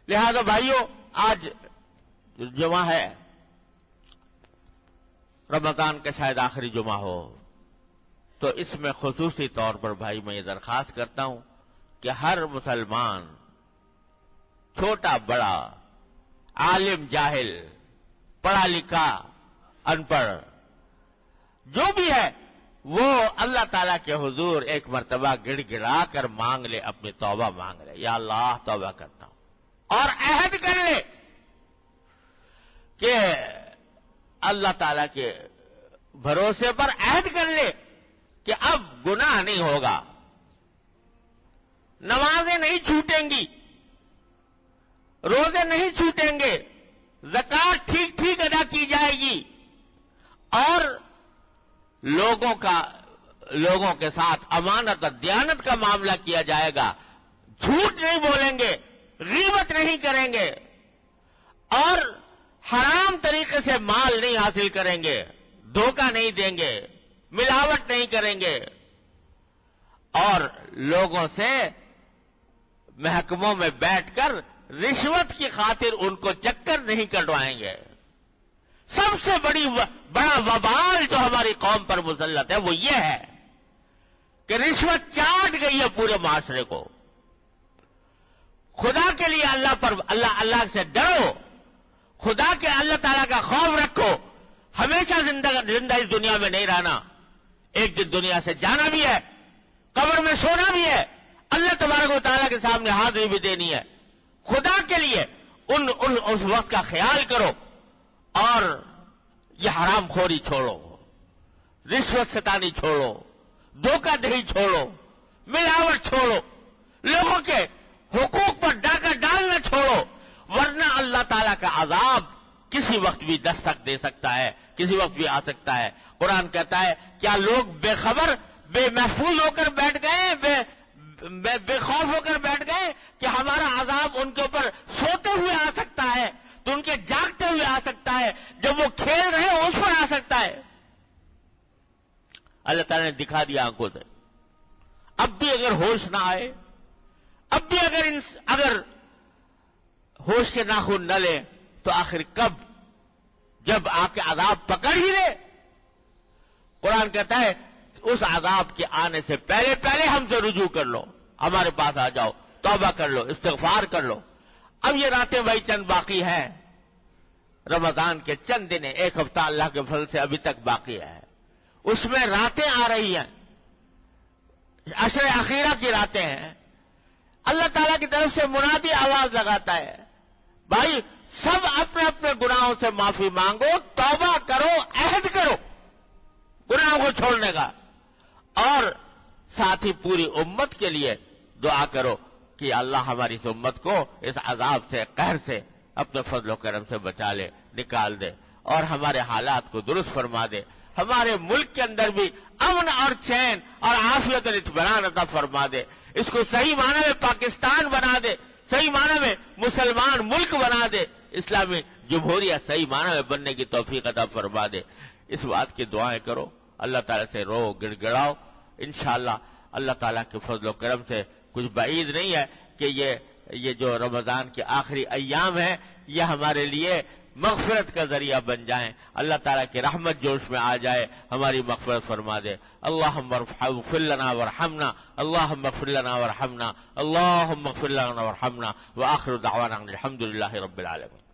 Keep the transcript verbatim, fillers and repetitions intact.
لہذا بھائیوں، آج جمعہ ہے، رمضان کا شاید آخری جمعہ ہو، تو اس میں خصوصی طور پر بھائی میں یہ درخواست کرتا ہوں کہ ہر مسلمان، چھوٹا بڑا، عالم جاہل، پڑھا لکھا ان پڑھ، جو بھی ہے، وہ اللہ تعالیٰ کے حضور ایک مرتبہ گڑ گڑا کر مانگ لے، اپنی توبہ مانگ لے، یا اللہ توبہ کرتا ہوں، اور عہد کر لے کہ اللہ تعالیٰ کے بھروسے پر عہد کر لے کہ اب گناہ نہیں ہوگا، نمازیں نہیں چھوٹیں گی، روزے نہیں چھوٹیں گے، زکوٰۃ ٹھیک ٹھیک ادا کی جائے گی، اور لوگوں کا لوگوں کے ساتھ امانت اور دیانت کا معاملہ کیا جائے گا، جھوٹ نہیں بولیں گے، غیبت نہیں کریں گے، اور حرام طریقے سے مال نہیں حاصل کریں گے، دھوکہ نہیں دیں گے، ملاوٹ نہیں کریں گے، اور لوگوں سے محکموں میں بیٹھ کر رشوت کی خاطر ان کو چکر نہیں کٹوائیں گے۔ سب سے بڑی و... بڑا وبال جو ہماری قوم پر مسلط ہے وہ یہ ہے کہ رشوت چاٹ گئی ہے پورے معاشرے کو۔ خدا کے لیے اللہ پر اللہ اللہ سے ڈرو، خدا کے اللہ تعالیٰ کا خوف رکھو، ہمیشہ زندہ زندہ اس دنیا میں نہیں رہنا، ایک دن دنیا سے جانا بھی ہے، قبر میں سونا بھی ہے، اللہ تبارک و تعالیٰ کے سامنے حاضری بھی دینی ہے۔ خدا کے لیے ان, ان اس وقت کا خیال کرو، اور یہ حرام خوری چھوڑو، رشوت ستانی چھوڑو، دھوکہ دہی چھوڑو، ملاوٹ چھوڑو، لوگوں کے حقوق پر ڈاکہ ڈالنا چھوڑو، ورنہ اللہ تعالیٰ کا عذاب کسی وقت بھی دستک دے سکتا ہے، کسی وقت بھی آ سکتا ہے۔ قرآن کہتا ہے کیا لوگ بے خبر بے محفوظ ہو کر بیٹھ گئے، بے بے, بے خوف ہو کر بیٹھ گئے کہ ہمارا عذاب ان کے اوپر سوتے ہوئے آ سکتا ہے، تو ان کے جاگتے ہوئے آ سکتا ہے، جب وہ کھیل رہے ہیں اس پر آ سکتا ہے۔ اللہ تعالیٰ نے دکھا دیا آنکھوں سے۔ اب بھی اگر ہوش نہ آئے، اب بھی اگر ان اگر ہوش کے ناخن نہ لے، تو آخر کب؟ جب آ کے عذاب پکڑ ہی لے۔ قرآن کہتا ہے اس عذاب کے آنے سے پہلے پہلے ہم سے رجوع کر لو، ہمارے پاس آ جاؤ، توبہ کر لو، استغفار کر لو۔ اب یہ راتیں بھائی چند باقی ہیں، رمضان کے چند دن، ایک ہفتہ اللہ کے فضل سے ابھی تک باقی ہے، اس میں راتیں آ رہی ہیں، عشر اخیرہ کی راتیں ہیں۔ اللہ تعالیٰ کی طرف سے منادی آواز لگاتا ہے، بھائی سب اپنے اپنے گناہوں سے معافی مانگو، توبہ کرو، عہد کرو گناہوں کو چھوڑنے کا، اور ساتھ ہی پوری امت کے لیے دعا کرو کہ اللہ ہماری اس امت کو اس عذاب سے، قہر سے اپنے فضل و کرم سے بچا لے، نکال دے، اور ہمارے حالات کو درست فرما دے، ہمارے ملک کے اندر بھی امن اور چین اور عافیت اور اطمینان عطا فرما دے، اس کو صحیح معنی میں پاکستان بنا دے، صحیح معنی میں مسلمان ملک بنا دے، اسلامی جمہوریہ صحیح معنی میں بننے کی توفیق عطا فرما دے۔ اس بات کی دعائیں کرو، اللہ تعالیٰ سے رو، گڑ گڑاؤ، انشاءاللہ اللہ تعالیٰ کے فضل و کرم سے کچھ بعید نہیں ہے کہ یہ یہ جو رمضان کے آخری ایام ہیں یہ ہمارے لیے مغفرت کا ذریعہ بن جائیں، اللہ تعالیٰ کی رحمت جوش میں آ جائے، ہماری مغفرت فرما دے۔ اللہم اغفر لنا ورحمنا، اللہم اغفر لنا ورحمنا، اللہم اغفر لنا ورحمنا، وآخر دعوانا الحمد للہ رب العالمین۔